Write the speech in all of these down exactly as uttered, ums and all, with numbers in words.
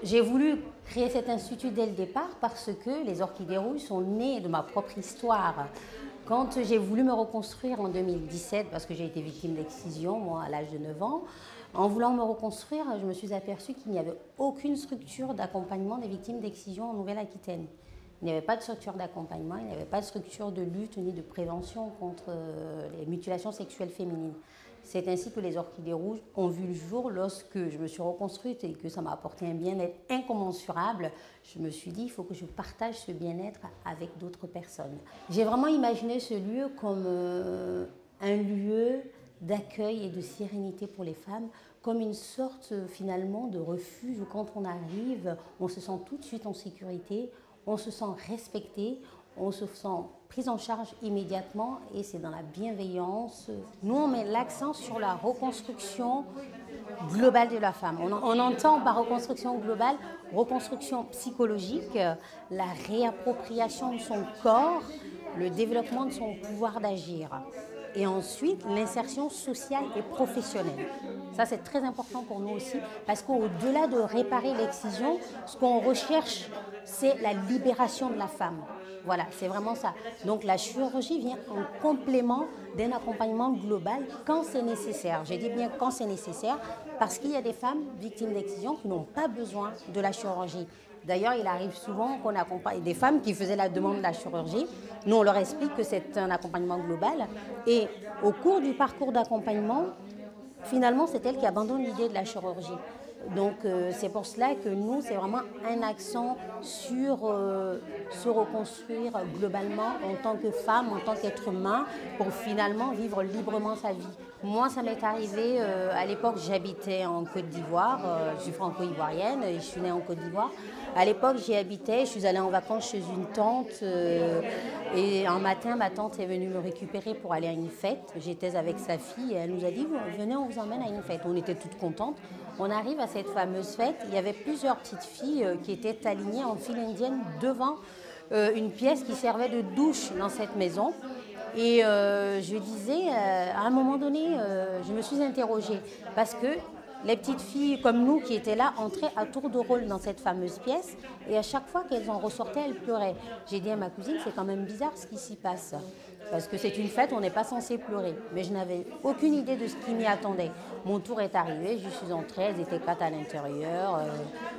J'ai voulu créer cet institut dès le départ parce que les Orchidées Rouges sont nées de ma propre histoire. Quand j'ai voulu me reconstruire en deux mille dix-sept, parce que j'ai été victime d'excision, moi, à l'âge de neuf ans, en voulant me reconstruire, je me suis aperçue qu'il n'y avait aucune structure d'accompagnement des victimes d'excision en Nouvelle-Aquitaine. Il n'y avait pas de structure d'accompagnement, il n'y avait pas de structure de lutte ni de prévention contre les mutilations sexuelles féminines. C'est ainsi que les Orchidées Rouges ont vu le jour lorsque je me suis reconstruite et que ça m'a apporté un bien-être incommensurable. Je me suis dit, il faut que je partage ce bien-être avec d'autres personnes. J'ai vraiment imaginé ce lieu comme euh, un lieu d'accueil et de sérénité pour les femmes, comme une sorte finalement de refuge où quand on arrive, on se sent tout de suite en sécurité, on se sent respecté, on se sent prise en charge immédiatement et c'est dans la bienveillance. Nous, on met l'accent sur la reconstruction globale de la femme. On, on entend par reconstruction globale, reconstruction psychologique, la réappropriation de son corps, le développement de son pouvoir d'agir. Et ensuite, l'insertion sociale et professionnelle. Ça, c'est très important pour nous aussi, parce qu'au-delà de réparer l'excision, ce qu'on recherche, c'est la libération de la femme. Voilà, c'est vraiment ça. Donc la chirurgie vient en complément d'un accompagnement global quand c'est nécessaire. J'ai dit bien quand c'est nécessaire, parce qu'il y a des femmes victimes d'excision qui n'ont pas besoin de la chirurgie. D'ailleurs, il arrive souvent qu'on accompagne des femmes qui faisaient la demande de la chirurgie. Nous, on leur explique que c'est un accompagnement global. Et au cours du parcours d'accompagnement, finalement, c'est elle qui abandonne l'idée de la chirurgie. Donc, euh, c'est pour cela que nous, c'est vraiment un accent sur euh, se reconstruire globalement en tant que femme, en tant qu'être humain, pour finalement vivre librement sa vie. Moi, ça m'est arrivé, euh, à l'époque, j'habitais en Côte d'Ivoire, euh, je suis franco-ivoirienne et je suis née en Côte d'Ivoire. À l'époque, j'y habitais, je suis allée en vacances chez une tante euh, et un matin, ma tante est venue me récupérer pour aller à une fête. J'étais avec sa fille et elle nous a dit « Venez, on vous emmène à une fête ». On était toutes contentes. On arrive à cette fameuse fête, il y avait plusieurs petites filles euh, qui étaient alignées en file indienne devant euh, une pièce qui servait de douche dans cette maison. Et euh, je disais, euh, à un moment donné, euh, je me suis interrogée parce que les petites filles comme nous qui étaient là entraient à tour de rôle dans cette fameuse pièce et à chaque fois qu'elles en ressortaient, elles pleuraient. J'ai dit à ma cousine, c'est quand même bizarre ce qui s'y passe. Parce que c'est une fête, on n'est pas censé pleurer. Mais je n'avais aucune idée de ce qui m'y attendait. Mon tour est arrivé, je suis entrée, elles étaient quatre à l'intérieur. Euh,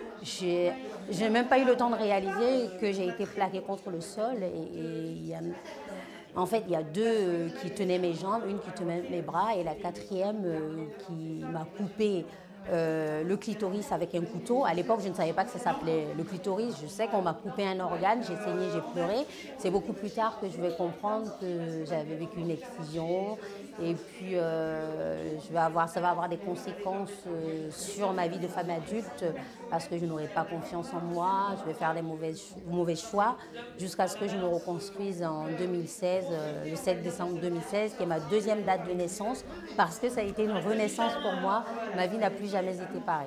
je n'ai même pas eu le temps de réaliser que j'ai été plaquée contre le sol. Et, et il y a, en fait, il y a deux qui tenaient mes jambes, une qui tenait mes bras et la quatrième euh, qui m'a coupé euh, le clitoris avec un couteau. À l'époque, je ne savais pas que ça s'appelait le clitoris. Je sais qu'on m'a coupé un organe, j'ai saigné, j'ai pleuré. C'est beaucoup plus tard que je vais comprendre que j'avais vécu une excision. Et puis, euh, je vais avoir, ça va avoir des conséquences euh, sur ma vie de femme adulte parce que je n'aurai pas confiance en moi, je vais faire des mauvais, mauvais choix jusqu'à ce que je me reconstruise en deux mille seize, euh, le sept décembre deux mille seize, qui est ma deuxième date de naissance parce que ça a été une renaissance pour moi. Ma vie n'a plus jamais été pareille.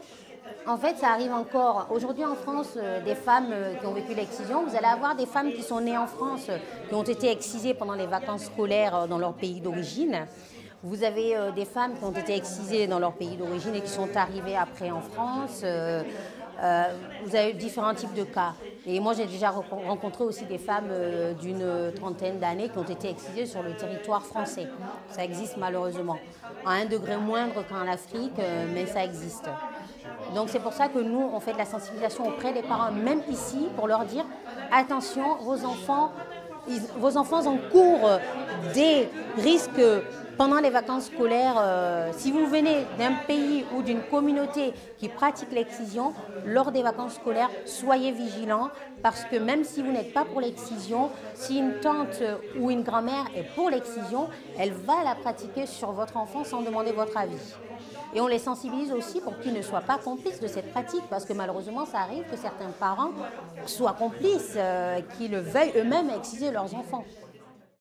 En fait, ça arrive encore. Aujourd'hui en France, euh, des femmes euh, qui ont vécu l'excision, vous allez avoir des femmes qui sont nées en France, euh, qui ont été excisées pendant les vacances scolaires euh, dans leur pays d'origine. Vous avez euh, des femmes qui ont été excisées dans leur pays d'origine et qui sont arrivées après en France. Euh, euh, vous avez différents types de cas. Et moi, j'ai déjà rencontré aussi des femmes euh, d'une trentaine d'années qui ont été excisées sur le territoire français. Ça existe malheureusement. À un degré moindre qu'en Afrique, euh, mais ça existe. Donc c'est pour ça que nous, on fait de la sensibilisation auprès des parents, même ici, pour leur dire attention, vos enfants, ils, vos enfants encourent des risques pendant les vacances scolaires. Euh, si vous venez d'un pays ou d'une communauté qui pratique l'excision, lors des vacances scolaires, soyez vigilants parce que même si vous n'êtes pas pour l'excision, si une tante ou une grand-mère est pour l'excision, elle va la pratiquer sur votre enfant sans demander votre avis. Et on les sensibilise aussi pour qu'ils ne soient pas complices de cette pratique, parce que malheureusement, ça arrive que certains parents soient complices, euh, qu'ils veuillent eux-mêmes exciser leurs enfants.